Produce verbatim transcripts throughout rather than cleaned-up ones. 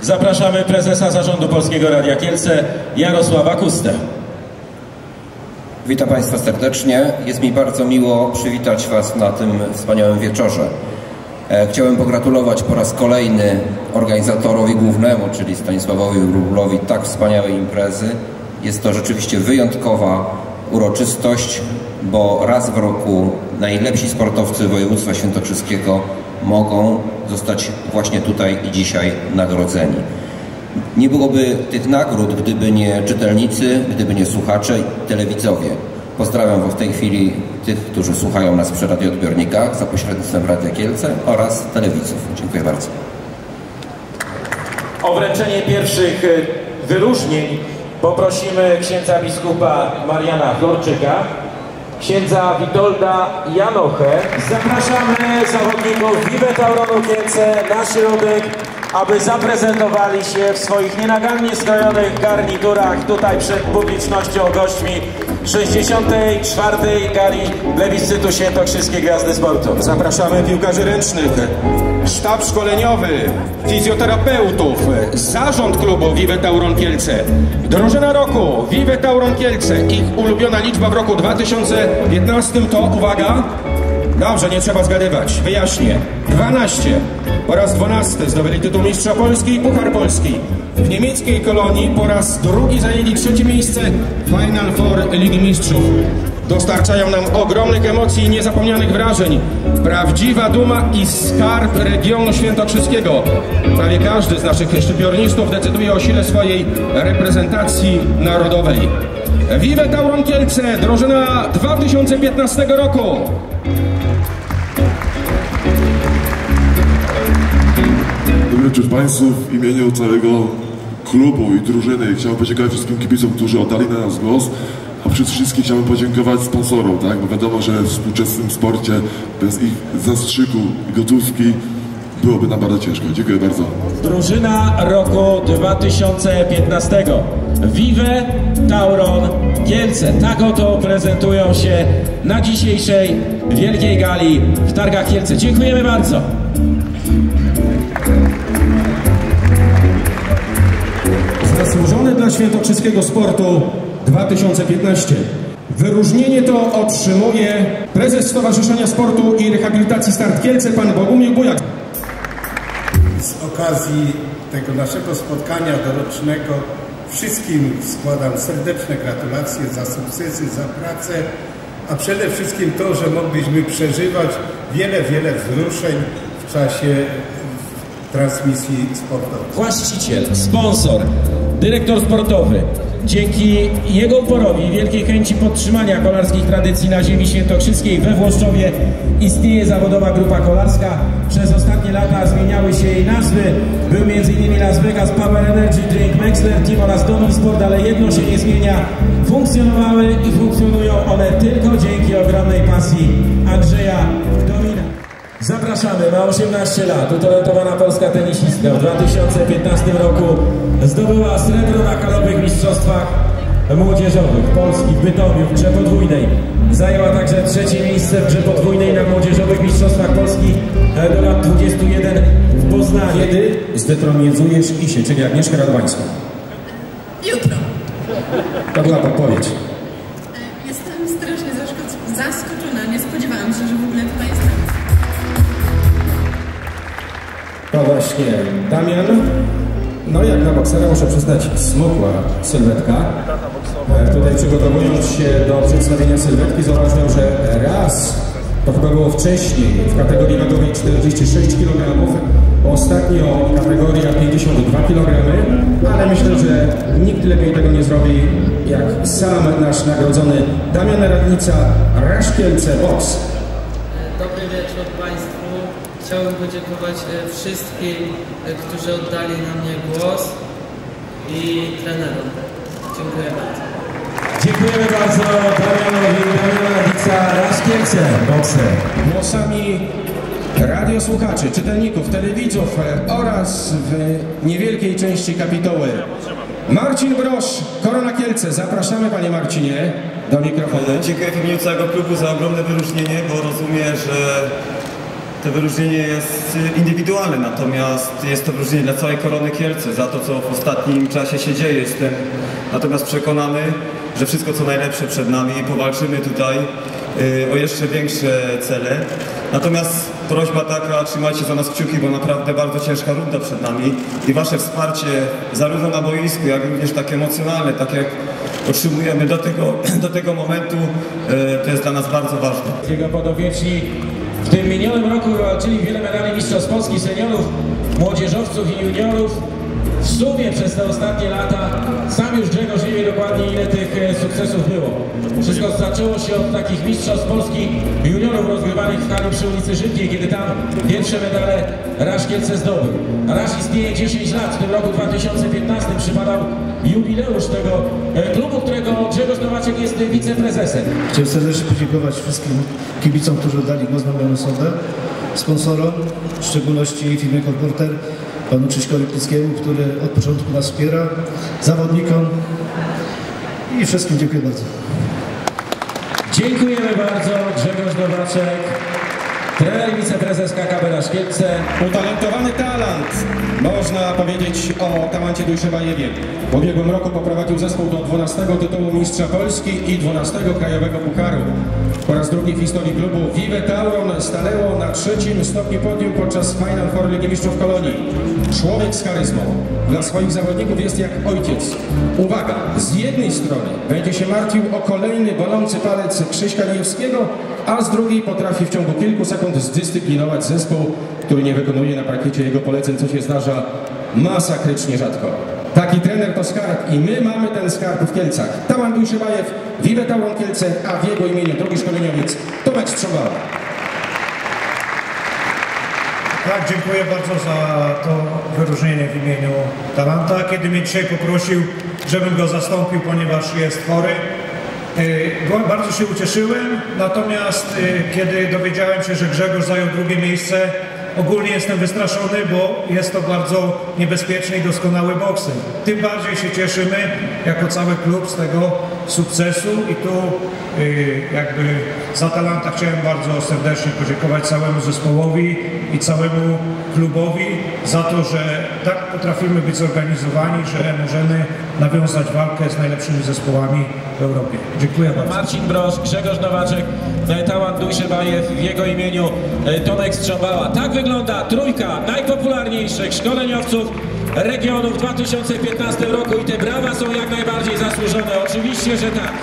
Zapraszamy prezesa Zarządu Polskiego Radia Kielce, Jarosława Kustę. Witam Państwa serdecznie. Jest mi bardzo miło przywitać Was na tym wspaniałym wieczorze. Chciałem pogratulować po raz kolejny organizatorowi głównemu, czyli Stanisławowi Wróblowi, tak wspaniałej imprezy. Jest to rzeczywiście wyjątkowa uroczystość, bo raz w roku najlepsi sportowcy województwa świętokrzyskiego mogą zostać właśnie tutaj i dzisiaj nagrodzeni. Nie byłoby tych nagród, gdyby nie czytelnicy, gdyby nie słuchacze i telewidzowie. Pozdrawiam w tej chwili tych, którzy słuchają nas przy radioodbiornikach za pośrednictwem Radia Kielce oraz telewidzów. Dziękuję bardzo. O wręczenie pierwszych wyróżnień poprosimy księdza biskupa Mariana Florczyka, księdza Witolda Janochę. Zapraszamy zawodników Vive Tauronu Kielce na środek, aby zaprezentowali się w swoich nienagannie skrojonych garniturach tutaj przed publicznością, gośćmi sześćdziesiątej czwartej gali plebiscytu Świętokrzyskie Gwiazdy Sportu. Zapraszamy piłkarzy ręcznych, sztab szkoleniowy, fizjoterapeutów, zarząd klubu Vive Tauron Kielce, drużyna roku Vive Tauron Kielce. Ich ulubiona liczba w roku dwa tysiące piętnastym to, uwaga, dobrze, nie trzeba zgadywać, wyjaśnię, dwanaście. Po raz dwunasty zdobyli tytuł mistrza Polski i Puchar Polski. W niemieckiej kolonii po raz drugi zajęli trzecie miejsce Final Four Ligi Mistrzów. Dostarczają nam ogromnych emocji i niezapomnianych wrażeń. Prawdziwa duma i skarb regionu świętokrzyskiego. Prawie każdy z naszych szczypiornistów decyduje o sile swojej reprezentacji narodowej. Vive Tauron Kielce, drużyna dwa tysiące piętnastego roku. Dobry wieczór Państwu. W imieniu całego klubu i drużyny chciałem podziękować wszystkim kibicom, którzy oddali na nas głos, a przede wszystkim chciałem podziękować sponsorom, tak? Bo wiadomo, że w współczesnym sporcie bez ich zastrzyku i gotówki byłoby nam bardzo ciężko. Dziękuję bardzo. Drużyna roku dwa tysiące piętnastego. Vive Tauron Kielce. Tak oto prezentują się na dzisiejszej wielkiej gali w Targach Kielce. Dziękujemy bardzo. Zasłużony dla świętokrzyskiego sportu dwa tysiące piętnaście. Wyróżnienie to otrzymuje prezes Stowarzyszenia Sportu i Rehabilitacji Start Kielce, pan Bogumił Bujak. Z okazji tego naszego spotkania dorocznego wszystkim składam serdeczne gratulacje za sukcesy, za pracę, a przede wszystkim to, że mogliśmy przeżywać wiele, wiele wzruszeń w czasie transmisji sportowej. Właściciel, sponsor, dyrektor sportowy. Dzięki jego uporowi i wielkiej chęci podtrzymania kolarskich tradycji na ziemi świętokrzyskiej we Włoszczowie istnieje zawodowa grupa kolarska. Przez ostatnie lata zmieniały się jej nazwy. Był między innymi Las Vegas Power Energy Drink, Mexler Team oraz Domin Sport, ale jedno się nie zmienia. Funkcjonowały i funkcjonują one tylko dzięki ogromnej pasji Andrzeja Domina. Zapraszamy, ma osiemnaście lat, utalentowana polska tenisistka. W dwa tysiące piętnastym roku zdobyła srebro na halowych mistrzostwach młodzieżowych Polski w Bytomiu w grze podwójnej. Zajęła także trzecie miejsce w grze podwójnej na młodzieżowych mistrzostwach Polski do lat dwudziestu jeden w Poznaniu. Kiedy zdetronizujesz Isię, czyli Agnieszkę Radwańską? Jutro. To była podpowiedź. Jestem strasznie zaskoczona, nie spodziewałam się, że w ogóle tutaj jestem. To właśnie Damian. No jak na boksera muszę przyznać, smukła sylwetka. E, tutaj przygotowując się do przedstawienia sylwetki zauważyłem, że raz, to chyba było wcześniej, w kategorii wagowej czterdzieści sześć kilogramów, ostatnio kategoria pięćdziesiąt dwa kilogramy, ale myślę, że nikt lepiej tego nie zrobi jak sam nasz nagrodzony Damian Radnica, Rasz Kielce Boks. Dobry wieczór Państwu. Chciałbym podziękować wszystkim, którzy oddali na mnie głos i trenerom. Dziękuję bardzo. Dziękujemy bardzo Damianowi, Damian Radnica, Rasz Kielce, bokser. Głosami radiosłuchaczy, czytelników, telewidzów oraz w niewielkiej części kapituły Marcin Brosz, Korona Kielce. Zapraszamy, panie Marcinie, do mikrofonu. Dziękuję w imieniu całego klubu za ogromne wyróżnienie, bo rozumiem, że to wyróżnienie jest indywidualne, natomiast jest to wyróżnienie dla całej Korony Kielce za to, co w ostatnim czasie się dzieje. Jestem natomiast przekonany, że wszystko co najlepsze przed nami, powalczymy tutaj o jeszcze większe cele. Natomiast prośba taka, trzymajcie za nas kciuki, bo naprawdę bardzo ciężka runda przed nami i wasze wsparcie zarówno na boisku, jak również tak emocjonalne, tak jak otrzymujemy do tego, do tego momentu, to jest dla nas bardzo ważne. Jego podopieczni w tym minionym roku wywalczyli wiele medali mistrzostw Polski seniorów, młodzieżowców i juniorów. W sumie przez te ostatnie lata sam już Grzegorz nie wie dokładnie, ile tych sukcesów było. Wszystko zaczęło się od takich mistrzostw Polski juniorów rozgrywanych w hali przy ulicy Żydniej, kiedy tam pierwsze medale Rasz Kielce zdobył. Rasz istnieje dziesięć lat, w tym roku dwa tysiące piętnastym przypadał jubileusz tego klubu, którego Grzegorz Nowaczek jest wiceprezesem. Chciałem serdecznie podziękować wszystkim kibicom, którzy oddali głos na moją osobę, sponsorom, w szczególności firmie Kolporter, panu Krzyśkowi Plickiemu, który od początku nas wspiera, zawodnikom i wszystkim dziękuję bardzo. Dziękujemy bardzo. Grzegorz Nowaczek, trener i wiceprezes K K B Rasz Kielce. Utalentowany talent, można powiedzieć o talencie Dujszebajewie. W ubiegłym roku poprowadził zespół do dwunastego tytułu mistrza Polski i dwunastego krajowego pucharu. Po raz drugi w historii klubu Vive Tauron stanęło na trzecim stopniu podium podczas Final Four Ligi Mistrzów Kolonii. Człowiek z charyzmą. Dla swoich zawodników jest jak ojciec. Uwaga, z jednej strony będzie się martwił o kolejny bolący palec Krzyśka Niejewskiego, a z drugiej potrafi w ciągu kilku sekund zdyscyplinować zespół, który nie wykonuje na parkiecie jego poleceń, co się zdarza masakrycznie rzadko. Taki trener to skarb i my mamy ten skarb w Kielcach. Taman Dujszebajew, Vive Tauron Kielce, a w jego imieniu drugi szkoleniowiec Tomek Strzobała. Tak, dziękuję bardzo za to wyróżnienie w imieniu Talanta. Kiedy mnie dzisiaj poprosił, żebym go zastąpił, ponieważ jest chory, bardzo się ucieszyłem, natomiast kiedy dowiedziałem się, że Grzegorz zajął drugie miejsce, ogólnie jestem wystraszony, bo jest to bardzo niebezpieczny i doskonały bokser. Tym bardziej się cieszymy jako cały klub z tego sukcesu i tu jakby za Talanta chciałem bardzo serdecznie podziękować całemu zespołowi i całemu klubowi za to, że tak potrafimy być zorganizowani, że możemy nawiązać walkę z najlepszymi zespołami w Europie. Dziękuję bardzo. Marcin Brosz, Grzegorz Nowaczek, Taman Dujszebajew, w jego imieniu Tomek Strzobała. Tak wygląda trójka najpopularniejszych szkoleniowców regionu w dwa tysiące piętnastym roku i te brawa są jak najbardziej zasłużone. Oczywiście, że tak.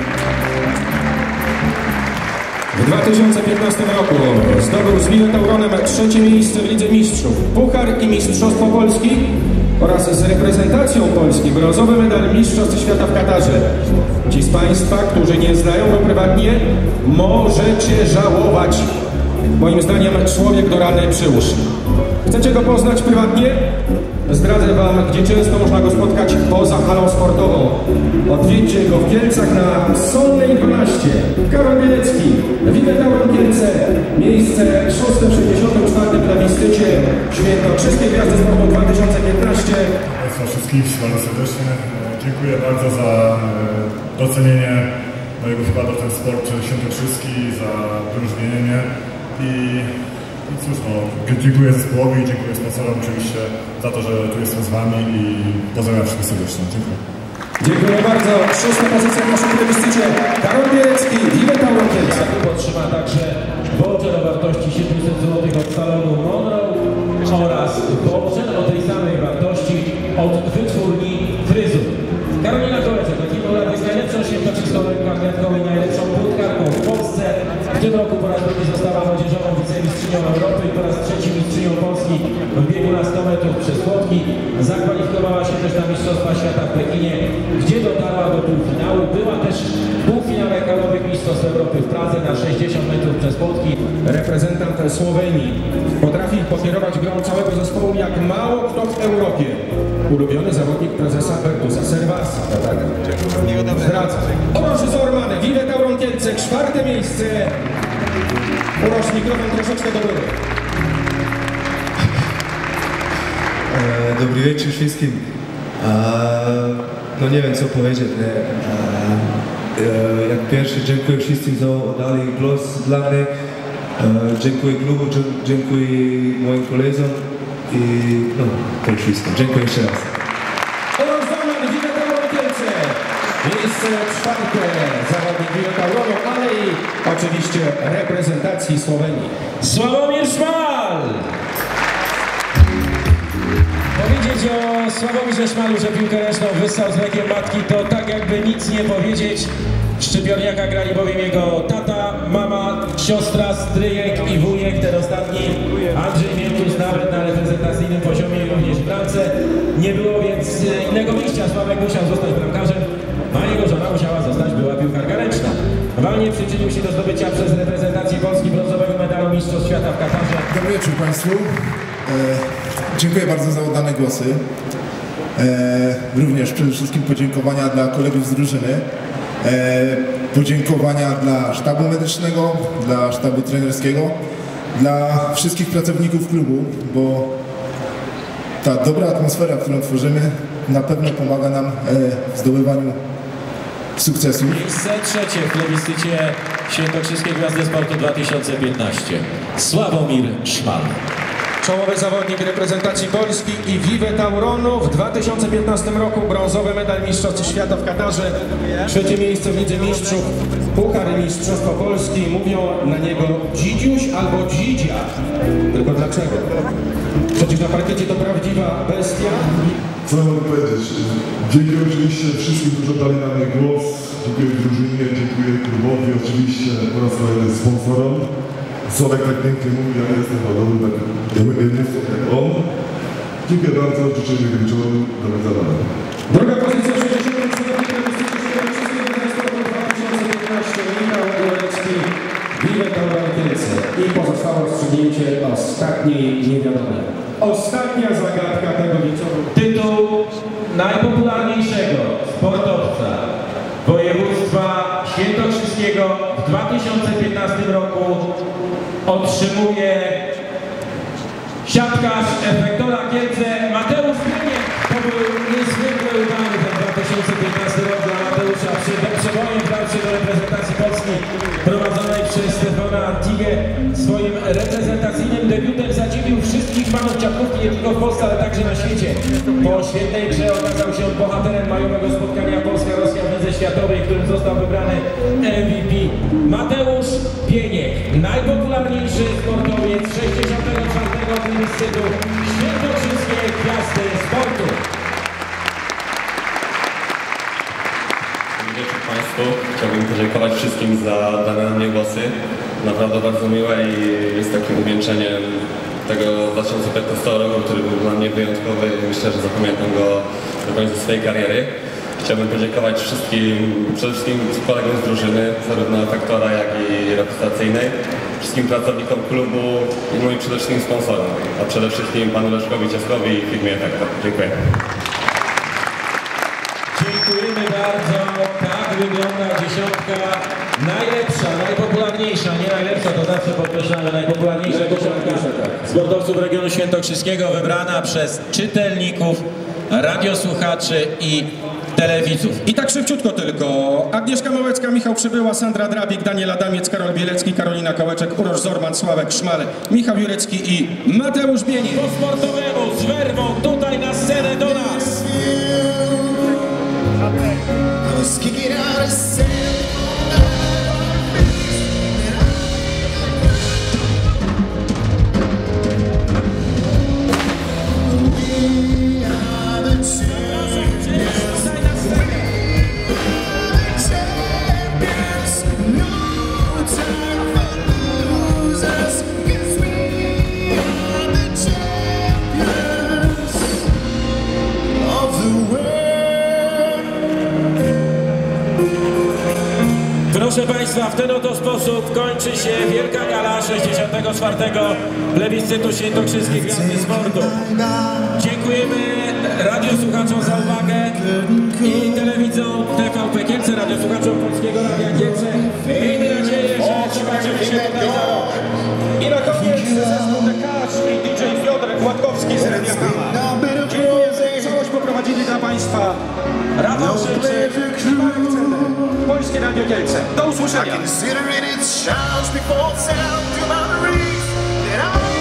W dwa tysiące piętnastym roku zdobył z Vive Tauronem trzecie miejsce w Lidze Mistrzów, Puchar i Mistrzostwo Polski oraz z reprezentacją Polski brązowy medal Mistrzostw Świata w Katarze. Ci z Państwa, którzy nie znają go prywatnie, możecie żałować. Moim zdaniem człowiek do rany przyłóż. Chcecie go poznać prywatnie? Zdradzę Wam, gdzie często można go spotkać poza halą sportową. Odwiedźcie go w Kielcach na Solnej dwanaście. Karol Bielecki, Vive Tauron Kielce, miejsce szóste w sześćdziesiątym czwartym plebiscycie Świętokrzyskie Gwiazdy Sportu dwa tysiące piętnaście. Państwa wszystkich bardzo serdecznie dziękuję bardzo za docenienie mojego wkładu w ten sport świętokrzyski, za wyróżnienie mnie i I cóż, no, dziękuję zespołowi i dziękuję sponsorom oczywiście za to, że tu jestem z Wami i pozdrawiam wszystkich serdecznie. Dziękuję. Dziękuję bardzo. Szósta pozycja w naszym plebiscycie. Karol Bielecki, Vive Tauron Kielce. Zakupy otrzyma także voucher o wartości siedemset złotych od salonu Monroe oraz voucher o tej samej wartości od wytwórni Fryzur. Karolina Kołeczek od kilku lat jest najlepszą świętokrzyską atletką i najlepszą płótkarką w Polsce. W tym roku po raz drugi została młodzieżową wicemistrzynią Europy i po raz trzeci mistrzynią Polski w biegu na sto metrów przez płotki. Zakwalifikowała się też na Mistrzostwa Świata w Pekinie, gdzie dotarła do półfinału. Była też w półfinale halowych Mistrzostw Europy w Pradze na sześćdziesiąt metrów przez płotki. Reprezentant Słowenii potrafi pokierować grą całego zespołu jak mało kto w Europie. Ulubiony zawodnik prezesa Bertusa Servasa. Tak, zdradzam. Oroż Zorman, Vive Tauron Kielce, czwarte miejsce. Oroż, mikrofon troszeczkę do góry. Dobry wieczór wszystkim. No nie wiem co powiedzieć. Nie? Jak pierwszy dziękuję wszystkim za oddali głos dla mnie. Dziękuję klubu, dziękuję moim koleżom i no, to już wszystko. Dziękuję jeszcze raz. Oraz Roman Wiwe Tauron Kielce. Miejsce czwarte zawodnik Wiwe Tauronu, ale i oczywiście reprezentacji Słowenii. Sławomir Szmal! Powiedzieć o Sławomirze Szmalu, że piłkę ręczną wyssał z mlekiem matki, to tak jakby nic nie powiedzieć. W Szczypiorniaka grali bowiem jego tata, mama, siostra, stryjek i wujek. Ten ostatni, Andrzej Miętus, nawet na reprezentacyjnym poziomie i również w bramce. Nie było więc innego wyjścia. Sławek musiał zostać bramkarzem, a jego żona musiała zostać była piłkarka ręczna. Walnie przyczynił się do zdobycia przez reprezentację Polski brązowego medalu Mistrzostw Świata w Katarze. Dobry wieczór Państwu. E, dziękuję bardzo za oddane głosy. E, również przede wszystkim podziękowania dla kolegów z drużyny. E, podziękowania dla sztabu medycznego, dla sztabu trenerskiego, dla wszystkich pracowników klubu, bo ta dobra atmosfera, którą tworzymy, na pewno pomaga nam e, w zdobywaniu sukcesów. Miejsce trzecie w plebiscycie Świętokrzyskiej Gwiazdy Sportu dwa tysiące piętnaście. Sławomir Szmal. Czołowy zawodnik reprezentacji Polski i Wiwe Tauronu. W dwa tysiące piętnastym roku brązowy medal Mistrzostw Świata w Katarze. Trzecie miejsce w Lidze Mistrzów. Puchar i Mistrzostwo Polski. Mówią na niego Dzidziuś albo Dzidzia. Tylko dlaczego? Przecież na parkiecie to prawdziwa bestia. Co mogę powiedzieć? Dziękuję oczywiście wszystkim, którzy dali na mnie głos. Dziękuję drużynie, dziękuję klubowi, oczywiście po raz kolejny sponsorom. Sławek tak pięknie mówi, ja jestem podobny, tak ja mówię jak on. Dziękuję bardzo, życzę mi wieczoru, do widzenia. Druga pozycja sześćdziesiąta dwa tysiące piętnaście. Michał Jurecki, Wiwe Tauron Kielce. I pozostało rozstrzygnięcie ostatniej niewiadomej. Ostatnia zagadka tego wieczoru. Tytuł najpopularniejszego sportowca województwa świętokrzyskiego w dwa tysiące piętnastym roku otrzymuje siatkarz Efektora Kielce Mateusz Pieniek. To był niezwykle udany ten dwa tysiące piętnasty rok dla Mateusza. Przed przebojem w walce do reprezentacji Polski prowadzonej przez Stefana Antigę. Swoim reprezentacyjnym debiutem zadziwił wszystkich fanów siatkówki nie tylko w Polsce, ale także na świecie. Po świetnej grze okazał się on bohaterem majowego spotkania Polska-Rosja w Lidze Światowej, w którym został wybrany M V P. Mateusz Pieniek, najpopularniejszy sportowiec sześćdziesiątego czwartego plebiscytu Świętokrzyskiej Gwiazdy Sportu. Dobry wieczór Państwu. Chciałbym podziękować wszystkim za dane na mnie głosy. Naprawdę bardzo miłe i jest takim uwieńczeniem tego dwa tysiące piętnastego roku, który był dla mnie wyjątkowy i myślę, że zapamiętam go do końca swojej kariery. Chciałbym podziękować wszystkim, przede wszystkim kolegom z drużyny, zarówno Efektora, jak i reprezentacyjnej, wszystkim pracownikom klubu i moim przede wszystkim sponsorom, a przede wszystkim panu Leszkowi Ciaskowi i firmie Efektor. Dziękuję. Dziękujemy bardzo. Tak wygląda dziesiątka najlepsza, najpopularniejsza, nie najlepsza, to zawsze podkreślamy, najpopularniejsza dziesiątka sportowców regionu świętokrzyskiego, wybrana przez czytelników, radiosłuchaczy i telewidzów. I tak szybciutko tylko. Agnieszka Małecka, Michał Przybyła, Sandra Drabik, Daniel Adamiec, Karol Bielecki, Karolina Kołeczek, Urosz Zorman, Sławek Szmal, Michał Jurecki i Mateusz Bieniek. Po sportowemu z werwą tutaj na scenę do nas. Proszę Państwa, w ten oto sposób kończy się wielka gala sześćdziesiątego czwartego plebiscytu Świętokrzyskiej Gwiazdy Sportu. Dziękujemy radiosłuchaczom za uwagę i telewidzom T V P Kielce, radiosłuchaczom Polskiego Radia Kielce. Miejmy nadzieję, że zobaczymy się tutaj za rok. I na koniec zespół Dekarz i D J Piotr Gładkowski z Radia Kama. Dziękuję, że całość poprowadzili dla Państwa Rafał Szymczyk, Polskie Radio Kielce. Do usłyszenia. Consider it its challenge before sound to my reach that I